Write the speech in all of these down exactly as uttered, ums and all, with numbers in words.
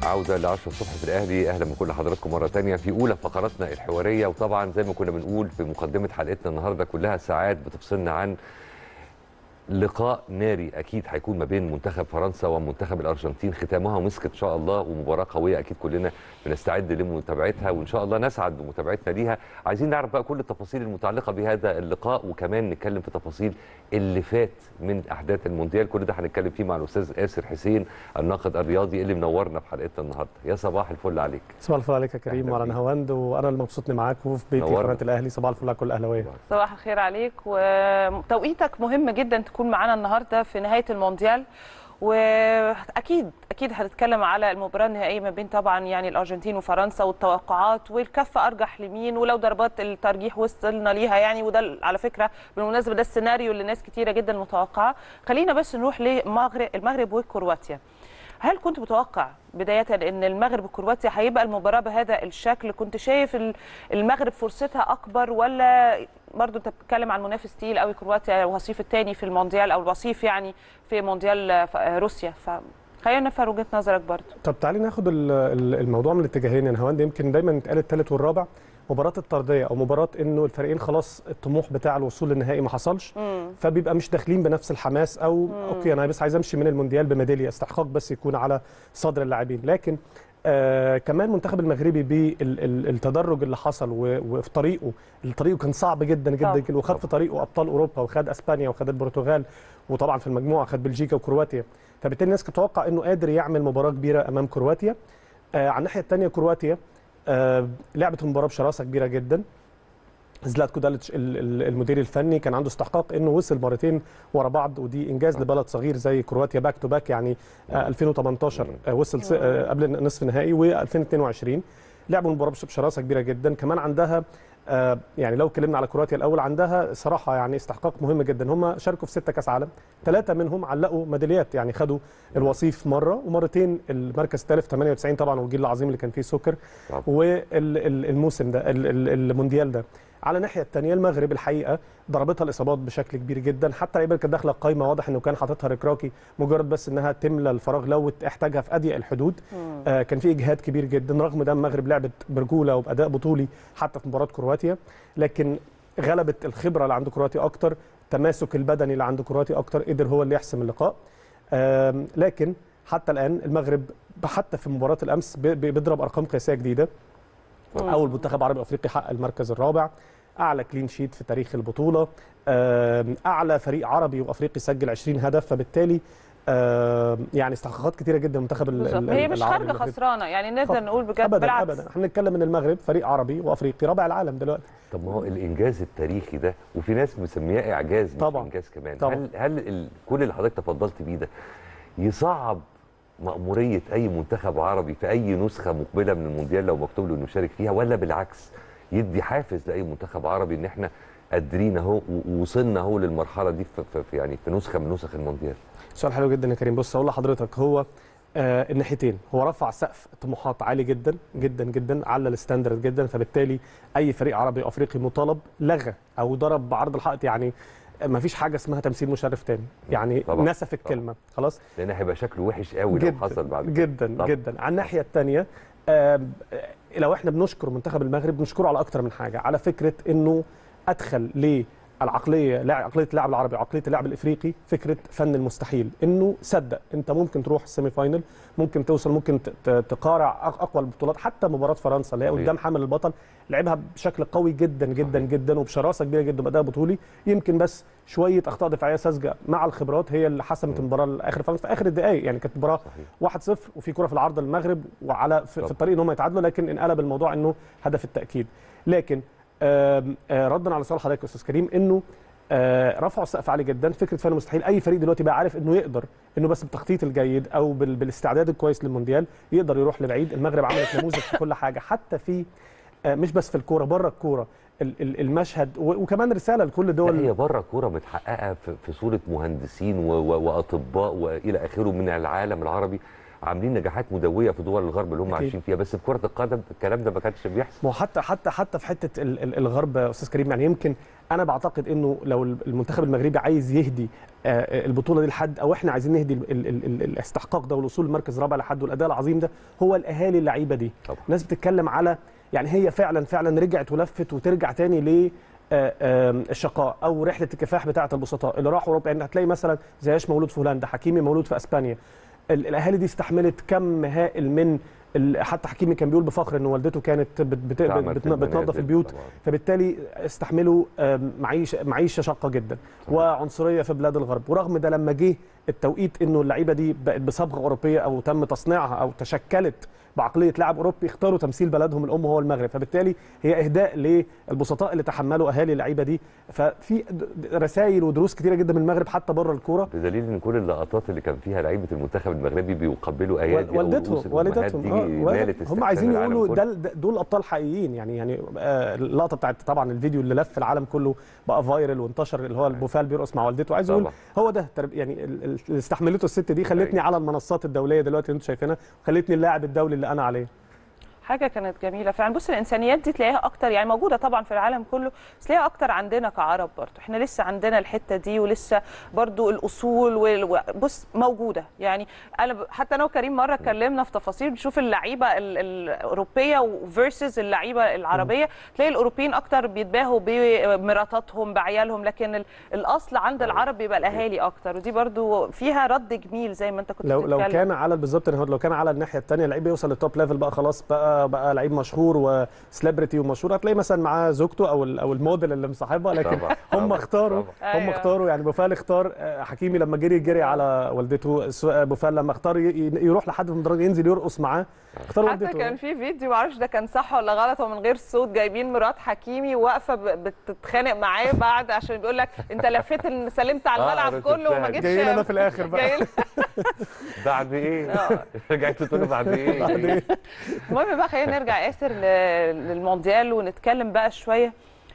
عودة ل عشرة الصبح في الأهلي. أهلا بكل حضراتكم مرة تانية في أولى فقراتنا الحوارية. وطبعا زي ما كنا بنقول في مقدمة حلقتنا النهاردة كلها ساعات بتفصلنا عن لقاء ناري أكيد هيكون ما بين منتخب فرنسا ومنتخب الأرجنتين، ختامها مسك إن شاء الله، ومباراة قوية أكيد كلنا بنستعد لمتابعتها وإن شاء الله نسعد بمتابعتنا ليها. عايزين نعرف بقى كل التفاصيل المتعلقة بهذا اللقاء، وكمان نتكلم في تفاصيل اللي فات من أحداث المونديال. كل ده هنتكلم فيه مع الأستاذ آسر حسين الناقد الرياضي اللي منورنا في حلقتنا النهارده. يا صباح الفل عليك. صباح الفل عليك يا كريم وعلى نهاوند، وانا اللي مبسوط اني معاكم في بيتي قناه الاهلي. صباح الفل على كل الاهلاويه. صباح الخير عليك، وتوقيتك مهم جدا تكون معانا النهارده في نهايه المونديال، واكيد اكيد هنتكلم على المباراه النهائيه ما بين طبعا يعني الارجنتين وفرنسا والتوقعات والكفه ارجح لمين، ولو ضربات الترجيح وصلنا ليها يعني. وده على فكره بالمناسبه ده السيناريو اللي ناس كتيره جدا متوقعه. خلينا بس نروح للمغرب المغرب وكرواتيا. هل كنت متوقع بداية ان المغرب وكرواتيا هيبقى المباراة بهذا الشكل؟ كنت شايف المغرب فرصتها اكبر، ولا برضو انت بتتكلم عن منافس تقيل قوي كرواتيا، الوصيف الثاني في المونديال او الوصيف يعني في مونديال روسيا؟ فخلينا نفهم وجهة نظرك برضو. طب تعالي ناخد الموضوع من الاتجاهين يا نهاوند. يمكن دايما يتقال الثالث والرابع، مباراه الطرديه او مباراه انه الفريقين خلاص الطموح بتاع الوصول للنهائي ما حصلش، مم. فبيبقى مش داخلين بنفس الحماس، او مم. اوكي انا بس عايز امشي من المونديال بميداليه، استحقاق بس يكون على صدر اللاعبين. لكن آه كمان المنتخب المغربي بالتدرج اللي حصل وفي طريقه، الطريق كان صعب جدا جدا, جداً وخد في طريقه ابطال اوروبا، وخد اسبانيا وخد البرتغال، وطبعا في المجموعه خد بلجيكا وكرواتيا. فبالتالي الناس كانت تتوقع انه قادر يعمل مباراه كبيره امام كرواتيا. آه على الناحيه الثانيه كرواتيا آه لعبت المباراه بشراسه كبيره جدا. زلاتكو داليتش المدير الفني كان عنده استحقاق انه وصل مرتين ورا بعض، ودي انجاز لبلد صغير زي كرواتيا، باك تو باك يعني. آه ألفين وثمانية عشر آه وصل آه قبل نصف نهائي، وألفين واثنين وعشرين لعبوا المباراه بشراسه كبيره جدا. كمان عندها آه يعني لو اتكلمنا على كرواتيا الاول، عندها صراحه يعني استحقاق مهم جدا. هم شاركوا في ستة كاس عالم، ثلاثه منهم علقوا ميداليات، يعني خدوا الوصيف مره ومرتين المركز الثالث ثمانية وتسعين طبعا، والجيل العظيم اللي كان فيه سكر، والموسم ده المونديال ده. على الناحيه الثانيه المغرب الحقيقه ضربتها الاصابات بشكل كبير جدا، حتى اللعيبه كانت داخله القايمه واضح انه كان حاططها ركراكي مجرد بس انها تملى الفراغ لو احتاجها في اضيق الحدود. آه كان في اجهاد كبير جدا، رغم ده المغرب لعبت برجوله وباداء بطولي حتى في مباراه كرواتيا، لكن غلبت الخبره اللي عند كرواتيا اكتر، التماسك البدني اللي عند كرواتيا اكتر، قدر هو اللي يحسم اللقاء. آه لكن حتى الان المغرب حتى في مباراه الامس بيضرب ارقام قياسيه جديده. اول منتخب عربي افريقي حقق المركز الرابع، اعلى كلين شيت في تاريخ البطوله، اعلى فريق عربي وافريقي سجل عشرين هدف. فبالتالي يعني استحقاقات كتيره جدا المنتخب العربي. هي مش خارجه خسرانه يعني، نقدر نقول بجد أبداً بالعكس. ابدا احنا بنتكلم ان المغرب فريق عربي وافريقي رابع العالم دلوقتي. طب ما هو الانجاز التاريخي ده، وفي ناس مسمياه اعجاز مش طبعا. انجاز كمان طبعا. هل هل ال... كل اللي حضرتك تفضلت بيه ده يصعب مأمورية أي منتخب عربي في أي نسخة مقبلة من المونديال لو مكتوب له إنه يشارك فيها، ولا بالعكس يدي حافز لأي منتخب عربي إن إحنا قادرين أهو ووصلنا أهو للمرحلة دي في, في يعني في نسخة من نسخ المونديال؟ سؤال حلو جدا يا كريم. بص أقول لحضرتك، هو آه الناحيتين، هو رفع سقف طموحات عالي جدا جدا جدا، على الستاندرد جدا، فبالتالي أي فريق عربي أفريقي مطالب لغى أو ضرب بعرض الحائط. يعني ما فيش حاجه اسمها تمثيل مشرف تاني، يعني نسف الكلمه خلاص، لان هيبقى شكله وحش قوي لو حصل بعد كده. جدا طبعا. جدا. على الناحيه الثانيه آه لو احنا بنشكر منتخب المغرب بنشكره على اكتر من حاجه، على فكره انه ادخل للعقليه عقليه اللاعب العربي وعقليه اللاعب الافريقي فكره فن المستحيل، انه صدق انت ممكن تروح السيمي فاينل، ممكن توصل، ممكن تقارع اقوى البطولات. حتى مباراه فرنسا اللي هي قدام حامل البطل لعبها بشكل قوي جدا جدا جدا وبشراسه كبيره جدا باداء بطولي. يمكن بس شويه اخطاء دفاعيه ساذجه مع الخبرات هي اللي حسمت المباراه لاخر فرنسا في اخر الدقائق. يعني كانت مباراه واحد صفر وفي كره في العارضه للمغرب وعلى في, في الطريق ان هم يتعادلوا، لكن انقلب الموضوع انه هدف التاكيد. لكن آآ آآ ردا على سؤال حضرتك يا استاذ كريم، انه رفعوا السقف عالي جدا، فكره فن مستحيل. اي فريق دلوقتي بقى عارف انه يقدر، انه بس بالتخطيط الجيد او بالاستعداد الكويس للمونديال يقدر يروح لبعيد. المغرب عملت نموذج في كل حاجه، حتى في مش بس في الكوره، بره الكوره المشهد، وكمان رساله لكل دول. هي بره الكوره متحققه في صوره مهندسين واطباء والى اخره من العالم العربي، عاملين نجاحات مدويه في دول الغرب اللي هم أكيد. عايشين فيها، بس في كره القدم الكلام ده ما كانش بيحصل. ما هو حتى حتى حتى في حته ال- ال- الغرب يا استاذ كريم، يعني يمكن انا بعتقد انه لو المنتخب المغربي عايز يهدي آه، البطوله دي لحد، او احنا عايزين نهدي ال- ال- ال- الاستحقاق ده والوصول لمركز رابع لحد والاداء العظيم ده، هو الاهالي اللعيبه دي. طبعا. الناس بتتكلم على يعني هي فعلا فعلا رجعت ولفت وترجع تاني ل آه، آه، الشقاء او رحله الكفاح بتاعه البسطاء اللي راحوا اوروبا. يعني هتلاقي مثلا زياش مولود في هولندا، حكيمي مولود في اسبانيا. ال- الاهالي دي استحملت كم هائل من ال- حتى حكيمي كان بيقول بفخر ان والدته كانت بت- بت- تعمل بت- في بتنظف المنازل البيوت، طبعاً. فبالتالي استحملوا آم، معيشه معيشه شاقه جدا وعنصريه في بلاد الغرب. ورغم ده لما جه التوقيت انه اللعيبه دي بقت بصبغه اوروبيه او تم تصنيعها او تشكلت بعقليه لاعب اوروبي، اختاروا تمثيل بلدهم الام هو المغرب. فبالتالي هي اهداء للبسطاء اللي تحملوا اهالي اللعيبه دي. ففي رسائل ودروس كتيره جدا من المغرب حتى بره الكوره، بدليل ان كل اللقطات اللي كان فيها لعيبه المنتخب المغربي بيقبلوا ايادي والدتهم والدتهم آه، هم عايزين يقولوا ده ده- دول ابطال حقيقيين. يعني يعني آه، اللقطه بتاعت طبعا الفيديو اللي لف العالم كله بقى فايرال وانتشر، اللي هو البوفال بيرقص مع والدته، عايز يقول طبعا. هو ده ترب- يعني ال- ال- اللي استحملته الست دي خلتني على المنصات الدوليه دلوقتي اللي انتم شايفينها، خلتني اللاعب الدولي اللي انا عليه. حاجه كانت جميله فعلا. بص الانسانيات دي تلاقيها اكتر، يعني موجوده طبعا في العالم كله، بس تلاقيها اكتر عندنا كعرب برضو. احنا لسه عندنا الحته دي، ولسه برضو الاصول وال... بص موجوده. يعني انا ب... حتى انا وكريم مره اتكلمنا في تفاصيل بنشوف اللعيبه ال... الاوروبيه فيرسز اللعيبه العربيه، تلاقي الاوروبيين اكتر بيتباهوا بمراتاتهم بعيالهم، لكن ال... الاصل عند العرب بيبقى الاهالي اكتر، ودي برضو فيها رد جميل زي ما انت كنت لو بتتكلم. لو كان على بالظبط لو كان على الناحيه الثانيه لعيب يوصل للتوب ليفل بقى خلاص، بقى بقى لعيب مشهور وسليبرتي ومشهور، هتلاقي مثلا معاه زوجته او او الموديل اللي مصاحبها، لكن طبعا. هم طبعا. اختاروا طبعا. هم أيوة. اختاروا يعني بوفال اختار آه، حكيمي لما جري جري على والدته، سو- بوفال لما اختار ي- ي- يروح لحد في المدرج ينزل يرقص معاه، اختار حتى والدته. كان في فيديو معرفش ده كان صح ولا غلط، هو من غير صوت جايبين مرات حكيمي واقفه ب- بتتخانق معاه بعد، عشان بيقول لك انت لفيت ال- سلمت على آه، الملعب أنا كله وما شفتها. جيتش. جاي لنا في الاخر بقى. جاي لنا. بعد ايه؟ آه. رجعت تقول له بعد ايه؟ بعد إيه؟ المهم بقى خلينا نرجع ياسر ل- للمونديال ونتكلم بقى شويه.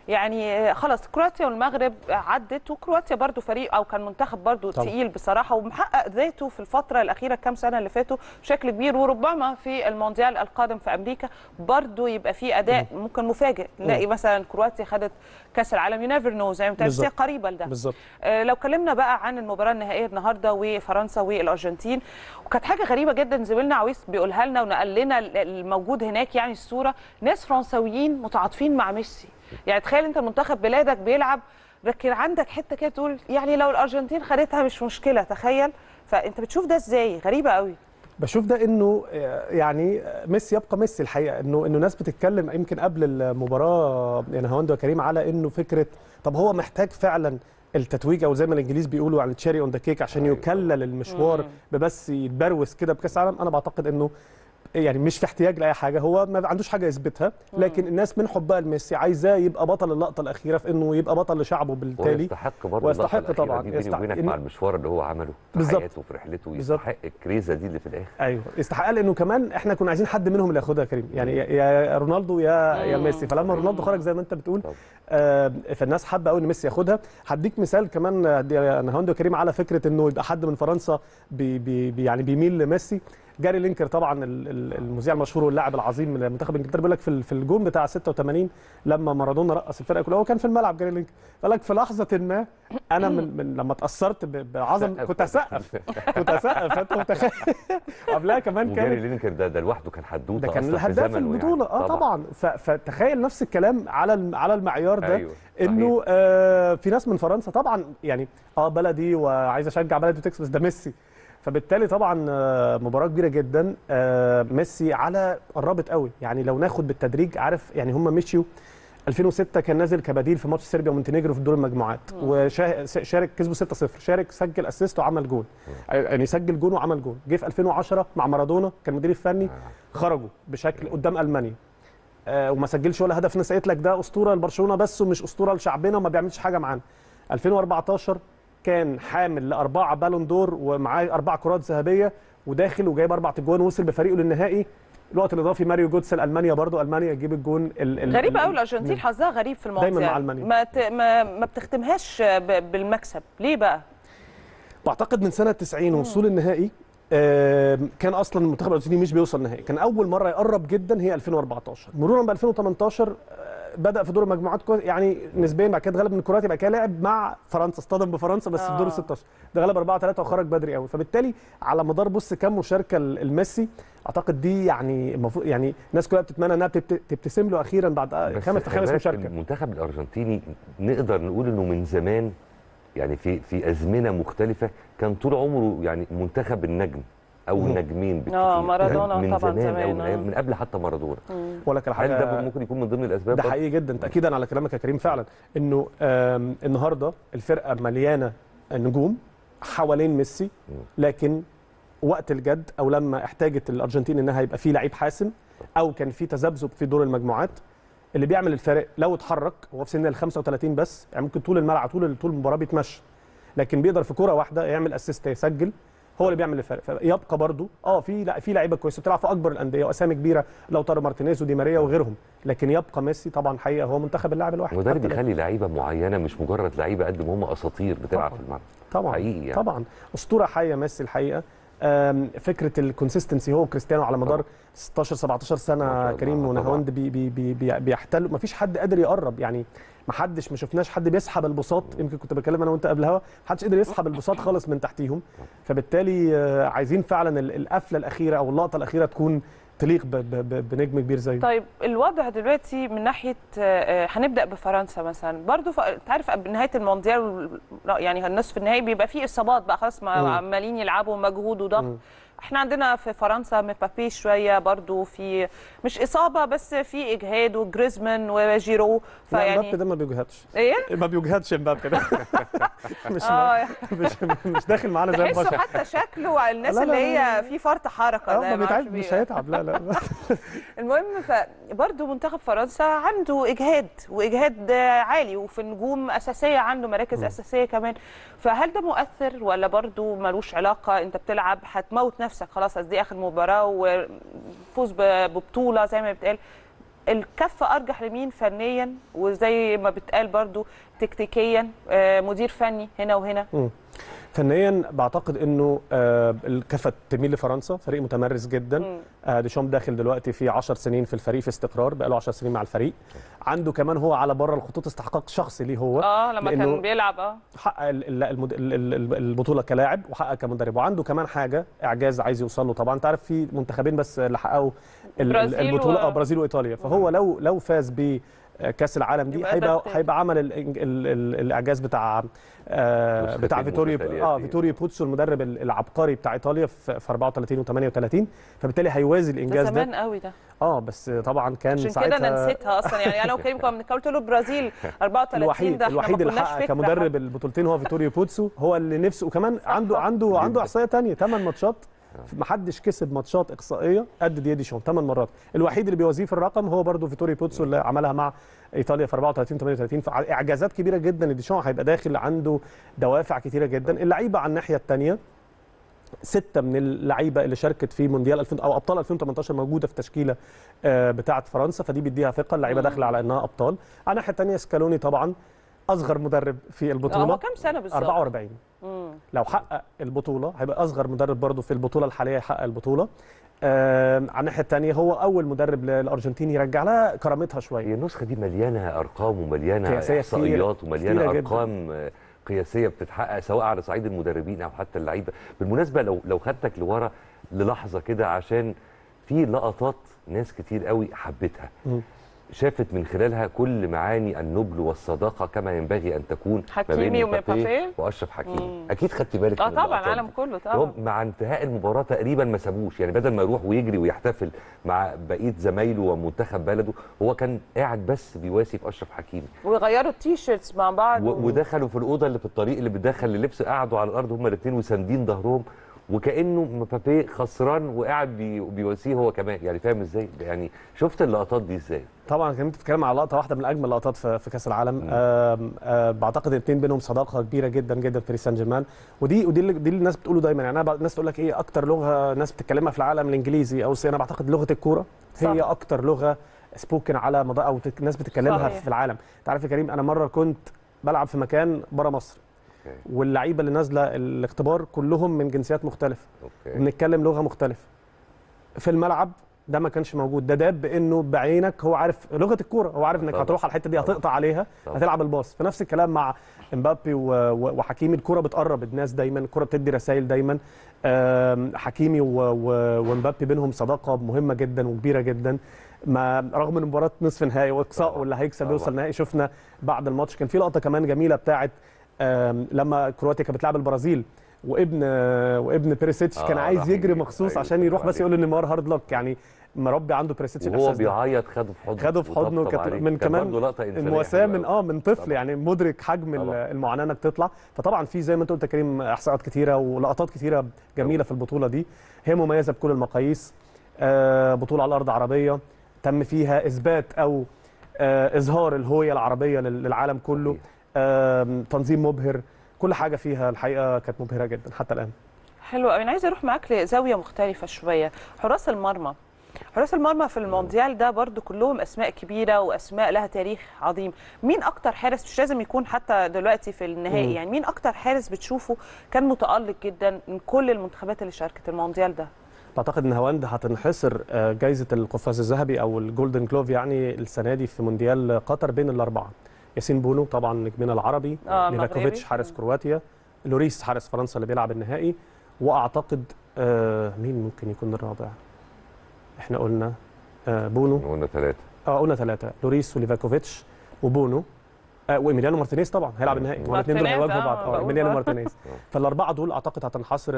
يعني خلاص كرواتيا والمغرب عدت، وكرواتيا برضو فريق او كان منتخب برضو طبعا. تقيل بصراحه، ومحقق ذاته في الفتره الاخيره كام سنه اللي فاتوا بشكل كبير، وربما في المونديال القادم في امريكا برضو يبقى في اداء ممكن مفاجئ، نلاقي مثلا كرواتيا خدت كاس العالم، يو نيفر نو زي ما بتقول، بالظبط. قريبه لده. بالظبط. آه، لو اتكلمنا بقى عن المباراه النهائيه النهارده وفرنسا والارجنتين، وكانت حاجه غريبه جدا زميلنا عويس بيقولها لنا ونقل لنا الموجود هناك، يعني الصوره ناس فرنساويين متعاطفين مع ميسي. يعني تخيل انت منتخب بلادك بيلعب، لكن عندك حته كده تقول يعني لو الارجنتين خدتها مش مشكله، تخيل. فانت بتشوف ده ازاي؟ غريبه قوي. بشوف ده انه آه، يعني ميسي يبقى ميسي الحقيقه، انه انه ناس بتتكلم يمكن قبل المباراه يعني هوند وكريم على انه فكره طب هو محتاج فعلا التتويج، او زي ما الانجليز بيقولوا على التشيري اون ذا كيك، عشان أيوة. يكلل المشوار ببس يتبروس كده بكاس العالم. انا بعتقد انه يعني مش في احتياج لاي حاجه، هو ما عندوش حاجه يثبتها، لكن الناس من حبها لميسي عايزاه يبقى بطل اللقطه الاخيره، في انه يبقى بطل لشعبه بالتالي. ويستحق برضه ويستحق اللقطة الأخيرة طبعاً. دي بيني يستحق- وبينك إن- مع المشوار اللي هو عمله في بالظبط. حياته وفي رحلته، بالظبط. يستحق الكريزه دي اللي في الاخر. ايوه يستحق، لانه كمان احنا كنا عايزين حد منهم اللي ياخدها يا كريم، يعني يا- يا رونالدو يا يا ميسي، فلما رونالدو خرج زي ما انت بتقول طبعا. آه فالناس حابه قوي ان ميسي ياخدها. هديك مثال كمان آه، دي- انا هوند كريم على فكره انه يبقى حد من فرنسا بي بي بي- يعني بيميل لميسي. جاري لينكر طبعا ال- ال- المذيع المشهور واللاعب العظيم من منتخب انجلترا، بيقول لك في ال- في الجون بتاع ستة وثمانين لما مارادونا رقص الفرقه كلها، هو كان في الملعب جاري لينكر، قال لك في لحظه ما انا من, من لما اتاثرت ب- بعظم كنت اسقف كنت اسقف انت متخيل. قبلها كمان وجاري كان لينكر ده ده لوحده كان حدوته ده كان أصلاً في الهداف زمنه البطوله يعني. اه طبعا. ف- فتخيل نفس الكلام على الم- على المعيار ده. أيوة. انه آه في ناس من فرنسا طبعا يعني اه بلدي وعايز اشجع بلدي وتكسب، بس ده ميسي، فبالتالي طبعا آه مباراه كبيره جدا. آه ميسي على قربت قوي، يعني لو ناخد بالتدريج، عارف يعني هم مشيوا ألفين وستة كان نازل كبديل في ماتش صربيا ومونتينيجرو في دور المجموعات، وشارك كسبوا ستة صفر، شارك سجل اسيست وعمل جول، يعني سجل جون وعمل جول. جه في ألفين وعشرة مع مارادونا كان مدير الفني، خرجوا بشكل قدام المانيا آه وما سجلش ولا هدف. الناس قالت لك ده اسطوره لبرشلونه بس ومش اسطوره لشعبنا وما بيعملش حاجه معانا. ألفين وأربعتاشر كان حامل لاربعه بالون دور ومعاه اربع كرات ذهبيه وداخل وجايب اربع اجوان ووصل بفريقه للنهائي. الوقت الاضافي ماريو جوتسل المانيا، برضو المانيا يجيب الجون ال ال غريبه ال- قوي الارجنتين، حظها غريب في المونديال دايماً مع ألمانيا. ما ت... ما ما بتختمهاش ب... بالمكسب، ليه بقى؟ بعتقد من سنه تسعين وصول النهائي كان اصلا المنتخب الارجنتيني مش بيوصل نهائي، كان اول مره يقرب جدا هي ألفين وأربعتاشر، مرورا ب ألفين وتمنتاشر بدا في دور المجموعات يعني نسبيا، بعد كده اتغلب من كرواتيا، بعد كده لعب مع فرنسا، اصطدم بفرنسا بس في دور ال ستاشر، ده غلب أربعة ثلاثة وخرج بدري قوي. فبالتالي على مدار بص كام مشاركه الميسي، اعتقد دي يعني المفروض يعني الناس كلها بتتمنى انها تبتسم له اخيرا بعد خمس خمس مشاركه. المنتخب الارجنتيني نقدر نقول انه من زمان يعني في في ازمنه مختلفه كان طول عمره يعني منتخب النجم او النجمين بالكثير. اه مارادونا من طبعا زمان, زمان أو من قبل حتى مارادونا. ولا كان هل ده ممكن يكون من ضمن الاسباب؟ ده حقيقي جدا تاكيدا على كلامك يا كريم فعلا، انه النهارده الفرقه مليانه نجوم حوالين ميسي، لكن وقت الجد او لما احتاجت الارجنتين انها يبقى في لعيب حاسم او كان في تذبذب في دور المجموعات، اللي بيعمل الفارق لو اتحرك هو في سن ال خمسة وثلاثين بس، يعني ممكن طول الملعب طول طول المباراه بيتمشى، لكن بيقدر في كوره واحده يعمل اسيست يسجل، هو اللي بيعمل الفرق. فيبقى برضو اه في لا في لعيبه كويسه بتلعب في اكبر الانديه واسامي كبيره، لو طارو مارتينيز ودي ماريا وغيرهم، لكن يبقى ميسي طبعا حقيقه هو منتخب اللاعب الواحد. وده اللي بيخلي لعيبه معينه مش مجرد لعيبه قد ما هم اساطير بتلعب في الملعب. طبعا حقيقي يعني. طبعا اسطوره حيه ميسي الحقيقه. فكره الكونسيستنسي هو وكريستيانو على مدار ستاشر سبعتاشر سنه كريم ونهاوند بي بي بي بي بيحتلوا، ما فيش حد قادر يقرب، يعني ما حدش ما شفناش حد بيسحب البساط، يمكن كنت بتكلم انا وانت قبل الهوا، ما حدش قدر يسحب البساط خالص من تحتيهم. فبالتالي عايزين فعلا القفله الاخيره او اللقطه الاخيره تكون تليق بنجم كبير زيه. طيب الوضع دلوقتي من ناحيه هنبدا بفرنسا مثلا، برضو انت عارف نهايه المونديال يعني النصف النهائي بيبقى فيه اصابات بقى خلاص، عمالين يلعبوا مجهود وضغط. احنا عندنا في فرنسا مبابي شويه برضو في مش اصابه بس في اجهاد، وجريزمان وجيرو، فيعني مبابي ده ما بيجهدش. ايه؟ ما بيجهدش مبابي ده. مش آه مش مش داخل معانا زي البشر. تحسه حتى شكله على الناس لا لا اللي هي في فرط حركه ده ما بيتعب مش هيتعب لا لا. المهم فبرضو منتخب فرنسا عنده اجهاد واجهاد عالي، وفي نجوم اساسيه عنده مراكز م. اساسيه كمان، فهل ده مؤثر ولا برضو ملوش علاقه؟ انت بتلعب هتموت نفسك خلاص، دي اخر مباراه وفوز ببطوله زي ما بتقال، الكفه ارجح لمين فنيا وزي ما بتقال برضو تكتيكيا، مدير فني هنا وهنا؟ م. فنيا بعتقد انه الكفه تميل لفرنسا، فريق متمرس جدا. ديشامب داخل دلوقتي في عشر سنين في الفريق، في استقرار بقى له عشر سنين مع الفريق، عنده كمان هو على بره الخطوط استحقاق شخصي ليه هو، اه لما كان بيلعب اه حقق البطوله كلاعب وحقق كمدرب، وعنده كمان حاجه اعجاز عايز يوصل له. طبعا انت عارف في منتخبين بس اللي حققوا البطوله اه و... برازيل وايطاليا، فهو لو لو فاز ب كاس العالم دي هيبقى هيبقى عمل ال ال ال الاعجاز بتاع آه بتاع فيتوريو اه فيتوريو بوتسو المدرب العبقري بتاع ايطاليا في أربعة وثلاثين وثمانية وثلاثين، فبالتالي هيوازي الانجاز ده. ده زمان قوي ده اه بس طبعا كان عشان ساعتها كده انا نسيتها اصلا، يعني انا وكريم كنا بنتكلم قلت له البرازيل أربعة وثلاثين الوحيد ده الوحيد اللي حقق كمدرب البطولتين هو فيتوريو بوتسو، هو اللي نفسه، وكمان عنده عنده عنده احصائيه ثانيه ثمان ماتشات ما حدش كسب ماتشات اقصائيه قد دي ديشامب ثمان مرات، الوحيد اللي بيوازيه في الرقم هو برضه فيتوريو بوتسو اللي عملها مع ايطاليا في أربعة وثلاثين ثمانية وثلاثين، فاعجازات كبيره جدا لديشامب، هيبقى داخل عنده دوافع كثيره جدا. اللعيبه على الناحيه الثانيه سته من اللعيبه اللي شاركت في مونديال ألفين او ابطال ألفين وثمانية عشر موجوده في تشكيله بتاعه فرنسا، فدي بيديها ثقه، اللعيبه داخله على انها ابطال. على الناحيه الثانيه سكالوني طبعا اصغر مدرب في البطوله، هو كام سنه بالظبط؟ أربعة وأربعين. مم. لو حقق البطوله هيبقى اصغر مدرب برضه في البطوله الحاليه يحقق البطوله. آه على الناحيه الثانيه هو اول مدرب للارجنتين يرجع لها كرامتها شويه. النسخه دي مليانه ارقام ومليانه احصائيات ومليانه ارقام جداً. قياسيه بتتحقق سواء على صعيد المدربين او حتى اللعيبه. بالمناسبه لو لو خدتك لورا للحظه كده، عشان في لقطات ناس كتير قوي حبتها، م. شافت من خلالها كل معاني النبل والصداقه كما ينبغي ان تكون ما بين مبابي واشرف حكيمي. اكيد خدتي بالك اه طبعا العالم كله طبعا مع انتهاء المباراه تقريبا ما سابوش، يعني بدل ما يروح ويجري ويحتفل مع بقيه زمايله ومنتخب بلده، هو كان قاعد بس بيواسي في اشرف حكيمي، ويغيروا التيشيرتس مع بعض و... ودخلوا في الاوضه اللي في الطريق اللي بتدخل للبس، قعدوا على الارض هما الاثنين وساندين ظهرهم، وكانه مبابي خسران وقاعد بي... بيواسيه هو كمان، يعني فاهم ازاي؟ يعني شفت اللقطات دي ازاي؟ طبعا كنت بتتكلم على لقطه واحده من اجمل اللقطات في, في كاس العالم. آه آه بعتقد الاثنين بينهم صداقه كبيره جدا جدا في باريس سان جيرمان، ودي ودي اللي, دي اللي الناس بتقوله دايما، يعني انا الناس تقول لك ايه اكتر لغه ناس بتتكلمها في العالم الانجليزي او انا بعتقد لغه الكوره هي صح. اكتر لغه سبوكن على مدار او الناس بتتكلمها صحيح. في العالم. انت عارف يا كريم انا مره كنت بلعب في مكان بره مصر، واللعيبه اللي نازله الاختبار كلهم من جنسيات مختلفه، بنتكلم لغه مختلفه. في الملعب ده ما كانش موجود، ده داب بانه بعينك هو عارف لغه الكوره، هو عارف انك هتروح على الحته دي هتقطع عليها هتلعب الباص. فنفس الكلام مع امبابي وحكيمي، الكوره بتقرب الناس دايما، الكوره بتدي رسائل دايما. حكيمي وامبابي بينهم صداقه مهمه جدا وكبيره جدا، ما رغم ان مباراه نصف نهائي واقصاء واللي هيكسب يوصل نهائي. شفنا بعد الماتش كان في لقطه كمان جميله بتاعت لما كرواتيا كانت بتلعب البرازيل، وابن وابن بيريسيتش آه كان عايز يجري مخصوص عشان يروح بس يقول لنيمار هارد لك، يعني مربي عنده بيريسيتش وهو بيعيط خده في حضنه خده في حضنه كانت من كمان المواساه من اه من طفل طبعا. يعني مدرك حجم طبعا. المعاناه انك تطلع. فطبعا في زي ما انت قلت يا كريم احصاءات كتيره ولقطات كتيره جميله طبعا. في البطوله دي هي مميزه بكل المقاييس. آه بطوله على ارض عربيه تم فيها اثبات او آه اظهار الهويه العربيه للعالم كله. آه تنظيم مبهر، كل حاجه فيها الحقيقه كانت مبهره جدا حتى الان. حلو قوي. انا عايزه اروح معاك لزاويه مختلفه شويه. حراس المرمى حراس المرمى في المونديال ده برضو كلهم اسماء كبيره واسماء لها تاريخ عظيم. مين اكتر حارس، مش لازم يكون حتى دلوقتي في النهائي، م. يعني مين اكتر حارس بتشوفه كان متالق جدا من كل المنتخبات اللي شاركت المونديال ده؟ بعتقد ان هواند هتنحصر جائزه القفاز الذهبي او الجولدن جلوف يعني السنه دي في مونديال قطر بين الاربعه. ياسين بونو طبعا نجمنا العربي، آه ليفاكوفيتش حارس م. كرواتيا، لوريس حارس فرنسا اللي بيلعب النهائي، واعتقد آه مين ممكن يكون الرابع؟ احنا قلنا آه بونو، قلنا ثلاثة اه قلنا ثلاثة، لوريس وليفاكوفيتش وبونو آه وايميليانو مارتينيز طبعا هيلعب النهائي، والاثنين دول هيواجهوا بعض اه ايميليانو مارتينيز. فالأربعة دول أعتقد هتنحصر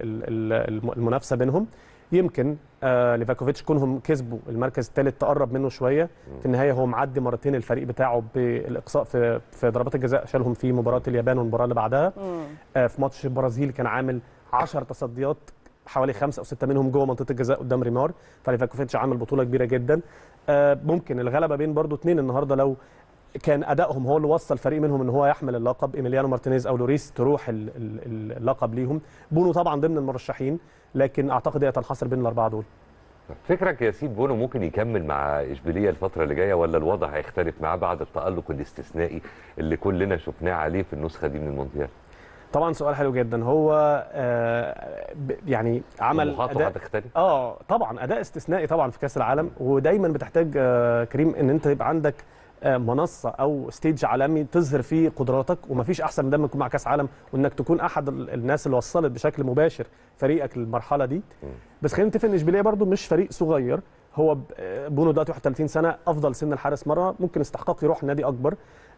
المنافسة بينهم. يمكن آه ليفاكوفيتش كونهم كسبوا المركز الثالث تقرب منه شوية، في النهاية هو معدي مرتين الفريق بتاعه بالإقصاء في في ضربات الجزاء، شالهم في مباراة اليابان والمباراة اللي بعدها. آه في ماتش البرازيل كان عامل عشر تصديات، حوالي خمسة أو ستة منهم جوه منطقة الجزاء قدام ريمار، فليفاكوفيتش عامل بطولة كبيرة جدا. آه ممكن الغلبة بين برضو اثنين النهارده لو كان ادائهم هو اللي وصل فريق منهم ان هو يحمل اللقب، ايميليانو مارتينيز او لوريس تروح اللقب ليهم. بونو طبعا ضمن المرشحين، لكن اعتقد هي تنحصر بين الاربعه دول. فكرك ياسين بونو ممكن يكمل مع اشبيليه الفتره اللي جايه، ولا الوضع هيختلف معاه بعد التالق الاستثنائي اللي كلنا شفناه عليه في النسخه دي من المونديال؟ طبعا سؤال حلو جدا. هو آه يعني عمل اداء هتختلف اه طبعا اداء استثنائي طبعا في كاس العالم، ودايما بتحتاج آه كريم ان انت يبقى عندك منصه او ستيج عالمي تظهر فيه قدراتك، ومفيش احسن من ده تكون مع كاس عالم وانك تكون احد الناس اللي وصلت بشكل مباشر فريقك للمرحله دي. بس خلينا نتفق ان اشبيليه برده مش فريق صغير، هو بونو دلوقتي واحد وثلاثين سنه، افضل سن الحارس مره، ممكن استحقاق يروح نادي اكبر.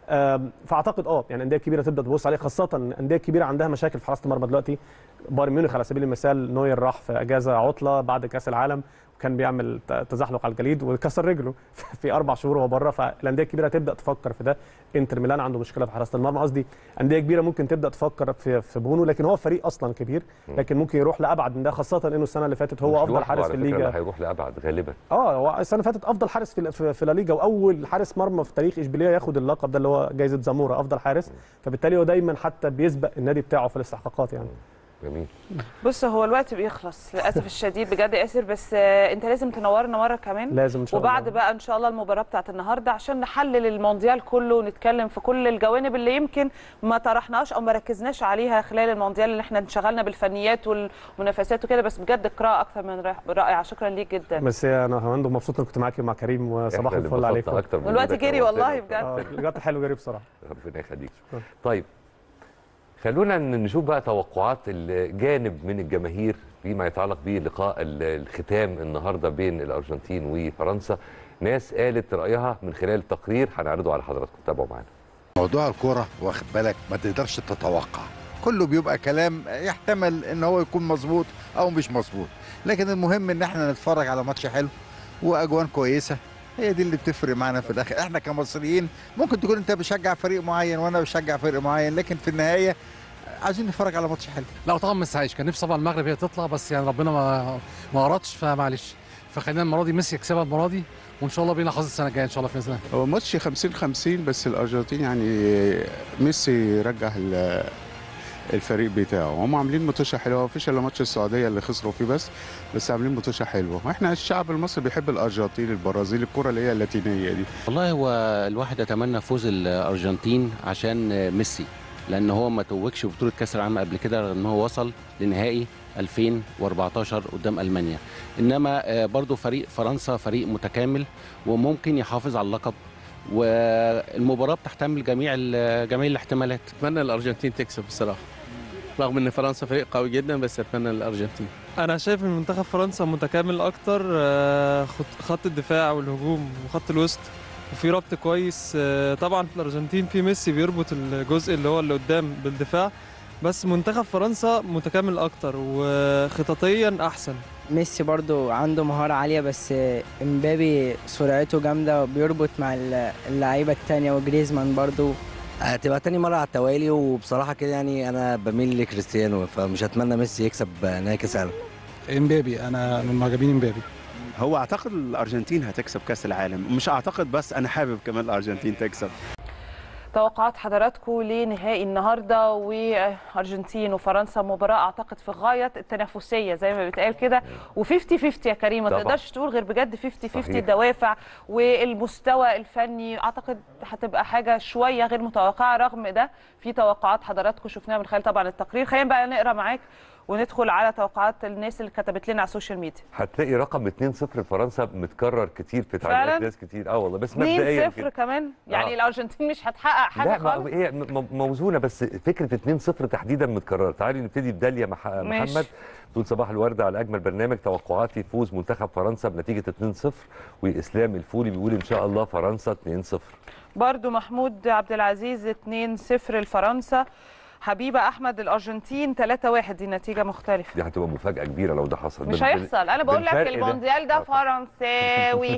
فاعتقد اه يعني انديه كبيره تبدا تبص عليه، خاصه انديه كبيره عندها مشاكل في حراسه المرمى دلوقتي. بايرن ميونخ على سبيل المثال نوير راح في اجازه عطله بعد كاس العالم، وكان بيعمل تزحلق على الجليد وكسر رجله في اربع شهور وهو بره، فالانديه الكبيره تبدا تفكر في ده. انتر ميلان عنده مشكله في حراسه المرمى، قصدي انديه كبيره ممكن تبدا تفكر في في بونو، لكن هو فريق اصلا كبير، لكن ممكن يروح لابعد من ده، خاصه انه السنه اللي فاتت هو افضل حارس في الليجا. هيروح لابعد غالبا. اه هو السنه اللي فاتت افضل حارس في في, في لا ليجا، واول حارس مرمى في تاريخ اشبيليه ياخد اللقب ده اللي هو جائزه زامورا افضل حارس، فبالتالي هو دايما حتى بيسبق النادي بتاعه في الاستحقاقات يعني. جميل. بص هو الوقت بيخلص للاسف الشديد بجد يا اسر، بس انت لازم تنورنا مره كمان لازم ان شاء الله، وبعد الله. بقى ان شاء الله المباراه بتاعت النهارده عشان نحلل المونديال كله ونتكلم في كل الجوانب اللي يمكن ما طرحناش او ما ركزناش عليها خلال المونديال، اللي احنا انشغلنا بالفنيات والمنافسات وكده، بس بجد قراءه اكثر من رائعه. شكرا ليك جدا. بس انا هوند مبسوط اني كنت معاكي ومع كريم، وصباح الفل عليكم. والوقت جري والله بجد. الوقت حلو جري بصراحه. ربنا يخليك. طيب خلونا نشوف بقى توقعات الجانب من الجماهير فيما يتعلق بلقاء الختام النهارده بين الارجنتين وفرنسا. ناس قالت رايها من خلال التقرير هنعرضه على حضراتكم، تابعوا معانا. موضوع الكوره واخد بالك ما تقدرش تتوقع، كله بيبقى كلام يحتمل ان هو يكون مظبوط او مش مظبوط، لكن المهم ان احنا نتفرج على ماتش حلو واجوان كويسه، هي دي اللي بتفرق معانا في الاخر. احنا كمصريين ممكن تكون انت بشجع فريق معين وانا بشجع فريق معين، لكن في النهايه عايزين نتفرج على ماتش حلو. لا طبعا ما نسعيش، كان نفسي طبعا المغرب هي تطلع، بس يعني ربنا ما ما ارادش، فمعلش، فخلينا المره دي ميسي يكسبها المره دي، وان شاء الله بينا حظ السنه الجايه ان شاء الله باذن الله. هو ماتش خمسين خمسين، بس الارجنتين يعني ميسي رجع الفريق بتاعه، هم عاملين ماتشة حلوه، مفيش الا ماتش السعوديه اللي خسروا فيه بس بس عاملين ماتشة حلوه، واحنا الشعب المصري بيحب الارجنتين، البرازيل، الكره اللي هي اللاتينيه دي. والله هو الواحد يتمنى فوز الارجنتين عشان ميسي، لان هو ما توجش بطوله كاس العالم قبل كده، رغم ان هو وصل لنهائي ألفين وأربعتاشر قدام المانيا. انما برضو فريق فرنسا فريق متكامل وممكن يحافظ على اللقب، والمباراه بتحتمل جميع جميع الاحتمالات. اتمنى الارجنتين تكسب بصراحه، رغم ان فرنسا فريق قوي جدا، بس اتمنى الارجنتين. انا شايف ان منتخب فرنسا متكامل اكتر، خط الدفاع والهجوم وخط الوسط وفي ربط كويس. طبعا في الارجنتين في ميسي بيربط الجزء اللي هو اللي قدام بالدفاع، بس منتخب فرنسا متكامل اكتر وخططيا احسن. ميسي برضو عنده مهارة عالية، بس امبابي سرعته جامدة وبيربط مع اللعيبة التانية، وجريزمان برضو. هتبقى تاني مرة على التوالي، وبصراحة كده يعني أنا بميل لكريستيانو، فمش هتمنى ميسي يكسب نهائي كأس العالم. امبابي، أنا من معجبين امبابي. هو أعتقد الأرجنتين هتكسب كأس العالم، مش أعتقد بس أنا حابب كمان الأرجنتين تكسب. توقعات حضراتكم لنهائي النهارده وارجنتين وفرنسا، مباراه اعتقد في غايه التنافسيه زي ما بيتقال كده، و50 50 يا كريم، ما تقدرش تقول غير بجد خمسين خمسين. الدوافع والمستوى الفني اعتقد هتبقى حاجه شويه غير متوقعه، رغم ده في توقعات حضراتكم شفناها من خلال طبعا التقرير. خلينا بقى نقرا معاك وندخل على توقعات الناس اللي كتبت لنا على السوشيال ميديا. هتلاقي رقم اتنين صفر لفرنسا متكرر كتير في تعليقات ناس كتير. اه والله، بس مبدئيا اتنين صفر كمان يعني آه. الارجنتين مش هتحقق حاجه لا خالص. لا، هي موزونه، بس فكره اتنين صفر تحديدا متكرره. تعالي نبتدي بداليا مح... محمد تقول صباح الورد على اجمل برنامج. توقعاتي فوز منتخب فرنسا بنتيجه اتنين صفر، واسلام الفولي بيقول ان شاء الله فرنسا اتنين صفر. برضو محمود عبد العزيز اتنين صفر لفرنسا. حبيبه احمد الارجنتين تلاتة واحد، دي نتيجه مختلفه. دي هتبقى مفاجاه كبيره لو ده حصل. مش هيحصل، انا بقول لك المونديال ده فرنساوي.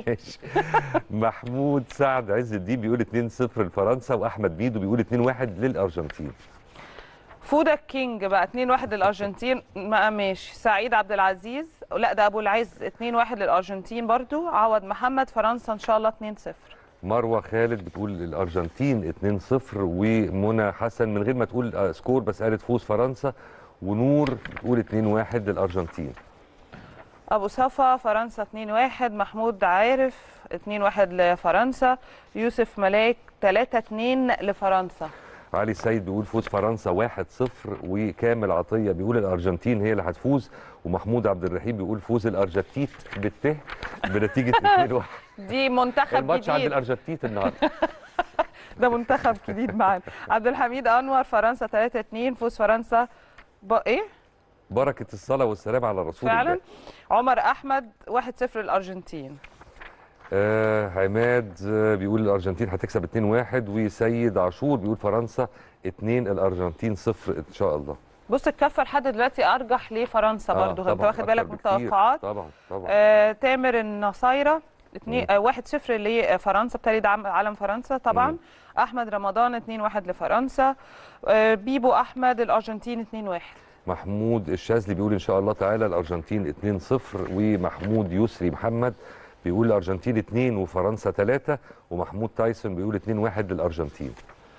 محمود سعد عز الدين بيقول اتنين صفر لفرنسا، واحمد بيدو بيقول اتنين واحد للارجنتين. فودا كينج بقى اتنين واحد للارجنتين، ما ماشي. سعيد عبد العزيز، لا ده ابو العز، اتنين واحد للارجنتين برضو. عوض محمد فرنسا ان شاء الله اتنين صفر. مروه خالد بتقول الارجنتين اتنين صفر، ومنى حسن من غير ما تقول سكور بس قالت فوز فرنسا، ونور بتقول اتنين واحد للارجنتين. ابو صفا فرنسا اتنين واحد. محمود عارف اتنين واحد لفرنسا. يوسف ملاك تلاتة اتنين لفرنسا. علي سيد بيقول فوز فرنسا واحد صفر، وكامل عطيه بيقول الارجنتين هي اللي هتفوز، ومحمود عبد الرحيم بيقول فوز الارجنتين بالته بنتيجه اتنين واحد. دي منتخب جديد، الماتش عند الارجنتين النهارده. ده منتخب جديد معانا. عبد الحميد انور فرنسا تلاتة اتنين، فوز فرنسا ب... ايه؟ بركه الصلاه والسلام على رسول فعلا. الله. عمر احمد واحد صفر للارجنتين. آه عماد بيقول الارجنتين هتكسب اتنين واحد، وسيد عاشور بيقول فرنسا اتنين الارجنتين صفر ان شاء الله. بص الكفه لحد دلوقتي ارجح لفرنسا برضو. آه انت واخد بالك من التوقعات؟ طبعا طبعا. آه تامر النصايره اتنين آه واحد صفر لفرنسا، بالتالي ده علم فرنسا طبعا. مم. احمد رمضان اتنين واحد لفرنسا. آه بيبو احمد الارجنتين اتنين واحد. محمود الشاذلي بيقول ان شاء الله تعالى الارجنتين اتنين صفر، ومحمود يسري محمد بيقول الارجنتين اتنين وفرنسا تلاتة، ومحمود تايسون بيقول اتنين واحد للارجنتين.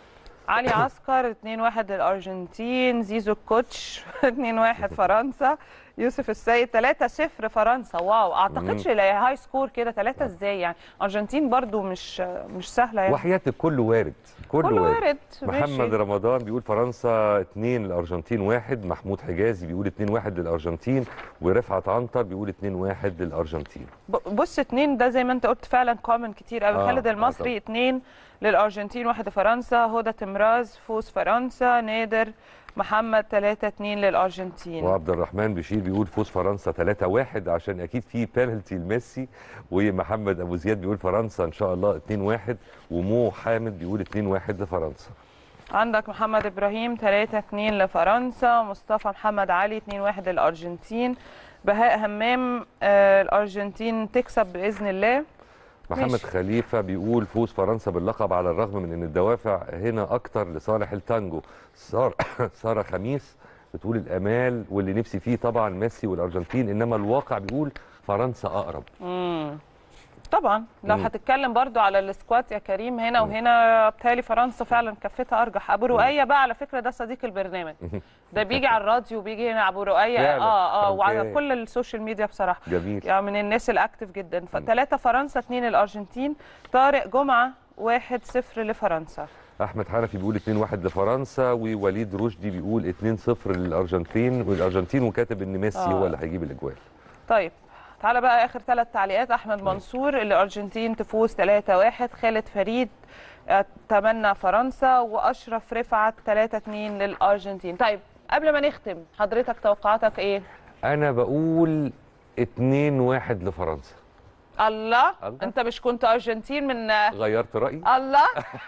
علي عسكر اتنين واحد للارجنتين. زيزو الكوتش اتنين واحد فرنسا. يوسف السيد تلاتة صفر فرنسا. واو، اعتقدش هاي سكور كده تلاتة ازاي يعني. ارجنتين برضو مش مش سهله يعني. وحياتك كله وارد، كله كله وارد, وارد. محمد ماشي. رمضان بيقول فرنسا اتنين الارجنتين واحد. محمود حجازي بيقول اتنين واحد للارجنتين، ورفعت عنتر بيقول اتنين واحد للارجنتين. بص اتنين ده زي ما انت قلت فعلا كومن كتير قوي. آه خالد المصري اتنين للارجنتين واحد لفرنسا. هدى تمراز فوز فرنسا. نادر محمد تلاتة اتنين للارجنتين. وعبد الرحمن بشير بيقول فوز فرنسا تلاتة واحد عشان اكيد في بينالتي لميسي. ومحمد ابو زياد بيقول فرنسا ان شاء الله اتنين واحد، ومو حامد بيقول اتنين واحد لفرنسا. عندك محمد ابراهيم تلاتة اتنين لفرنسا. مصطفى محمد علي اتنين واحد للارجنتين. بهاء همام آه الارجنتين تكسب باذن الله. محمد ماشي. خليفه بيقول فوز فرنسا باللقب على الرغم من ان الدوافع هنا اكتر لصالح التانجو. ساره ساره خميس بتقول الامال واللي نفسي فيه طبعا ميسي والارجنتين، انما الواقع بيقول فرنسا اقرب. امم طبعا لو هتتكلم برضو على السكواد يا كريم هنا مم. وهنا بتهيألي فرنسا فعلا كفتها ارجح. ابو رؤيه بقى على فكره ده صديق البرنامج، ده بيجي على الراديو وبيجي هنا ابو رؤيه اه اه وعلى كل السوشيال ميديا بصراحه جميل، يعني من الناس الاكتف جدا. فتلاته فرنسا اتنين الارجنتين. طارق جمعه واحد صفر لفرنسا. احمد حنفي بيقول اتنين واحد لفرنسا، ووليد رشدي بيقول اتنين صفر للارجنتين والارجنتين وكاتب ان ميسي آه. هو اللي هيجيب الاجوال. طيب تعالى بقى اخر ثلاث تعليقات. احمد منصور الارجنتين تفوز ثلاثة واحد. خالد فريد اتمنى فرنسا. واشرف رفعت ثلاثة اتنين للارجنتين. طيب قبل ما نختم حضرتك توقعاتك ايه؟ انا بقول اتنين واحد لفرنسا. الله. الله. انت مش كنت ارجنتين من غيرت رايي؟ الله.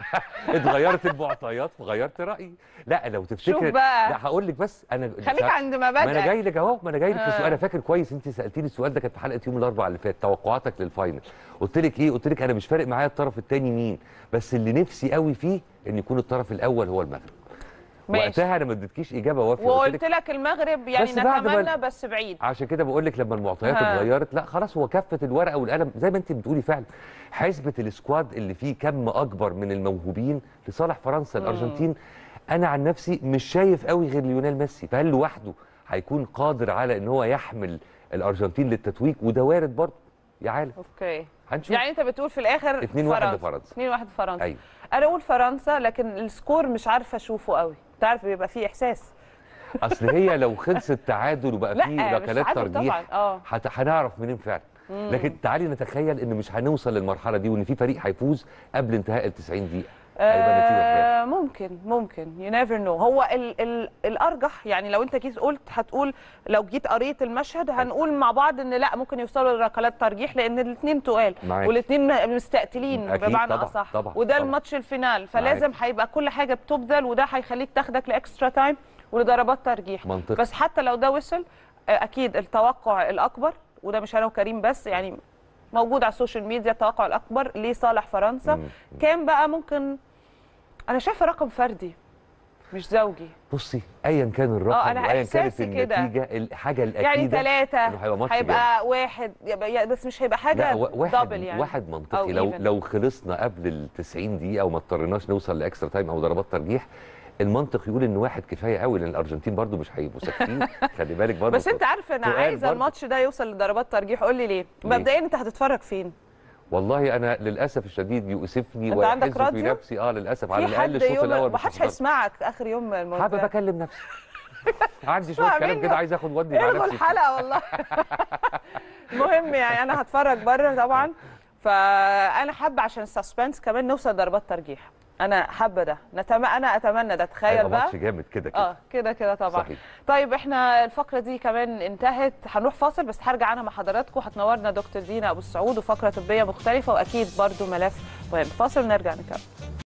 اتغيرت المعطيات فغيرت رايي. لا لو تفتكر شوف بقى. لا هقول لك بس انا خليك عند مبادئك. ما انا جاي لك اهو ما انا جاي لك في آه. السؤال. انا فاكر كويس انت سالتيني السؤال ده كانت في حلقه يوم الاربعاء اللي فات، توقعاتك للفاينل. قلت لك ايه؟ قلت لك انا مش فارق معايا الطرف الثاني مين، بس اللي نفسي قوي فيه ان يكون الطرف الاول هو المغرب. ماشي. وقتها انا ما اديتكيش اجابه وافيه، وقلت لك المغرب يعني بس بعد ما- نتمنى بس بعيد. عشان كده بقول لك لما المعطيات ها. اتغيرت لا خلاص هو كفه الورقه والقلم زي ما انت بتقولي فعلا. حسبه السكواد اللي فيه كم اكبر من الموهوبين لصالح فرنسا. الارجنتين انا عن نفسي مش شايف قوي غير ليونيل ميسي، فهل لوحده هيكون قادر على ان هو يحمل الارجنتين للتتويج؟ وده وارد برضه يا عالم. اوكي هنشوف. يعني انت بتقول في الاخر اتنين واحد لفرنسا. اتنين واحد لفرنسا. ايوه انا اقول فرنسا، لكن السكور مش عارفه اشوفه قوي. تعرف بيبقى فيه احساس. اصل هي لو خلصت تعادل وبقى لا، فيه مش ركلات تعادل ترجيح طبعاً. اه هت- هنعرف منين فعلا. مم. لكن تعالي نتخيل ان مش هنوصل للمرحله دي وان في فريق هيفوز قبل انتهاء ال تسعين دقيقه. هيبقى نتيجه آه ممكن ممكن يو نيفر نو. هو ال ال الارجح يعني لو انت جيت قلت هتقول، لو جيت قريت المشهد هنقول مع بعض ان لا ممكن يوصلوا لركلات ترجيح، لان الاثنين تقال معاك. والاثنين مستقتلين أكيد بمعنى طبعاً، اصح. طبعاً، وده طبعاً. الماتش الفينال، فلازم هيبقى كل حاجه بتبذل، وده هيخليك تاخدك لاكسترا تايم ولضربات ترجيح. منطقي. بس حتى لو ده وصل آه، اكيد التوقع الاكبر، وده مش انا وكريم بس، يعني موجود على السوشيال ميديا، التوقع الاكبر لصالح فرنسا. مم. كان بقى ممكن انا شايفه رقم فردي مش زوجي. بصي ايا كان الرقم اه انا وايا كانت احساسي كده النتيجه الحاجه الاكيده يعني ثلاثة انه هيبقى ماتش هيبقى واحد يبقى بس مش هيبقى حاجه لا و- واحد دبل يعني. واحد أو منطقي. لو even. لو خلصنا قبل ال تسعين دقيقه وما اضطريناش نوصل لاكسترا تايم او ضربات ترجيح، المنطق يقول ان واحد كفايه قوي، لان الارجنتين برضو مش هيبقوا ساكتين. خلي بالك برضو. بس انت عارف انا سؤال عايزه برضو. الماتش ده يوصل لضربات ترجيح. قول لي ليه؟ ليه؟ مبدئيا انت هتتفرج فين؟ والله انا للاسف الشديد يؤسفني انت عندك ويحز في راديو؟ نفسي. اه للاسف على في الاقل حد الشوط يوم الاول ما حدش هيسمعك اخر يوم الموضوع. حابب اكلم نفسي. عندي اسمع شويه كلام منه. كده عايز اخد ودي مع الغوا نفسي. الحلقه والله. المهم يعني انا هتفرج بره طبعا، فانا حابه عشان السسبنس كمان نوصل ضربات ترجيح. انا حابه ده، نتم... انا اتمنى ده. تخيل هيبقى بقى ماتش جامد كده كده. اه كده كده طبعا. صحيح. طيب احنا الفقره دي كمان انتهت، هنروح فاصل بس هرجع انا مع حضراتكم. هتنورنا دكتور دينا ابو السعود وفقره طبيه مختلفه، واكيد برضو ملف مهم. فاصل ونرجع نكمل.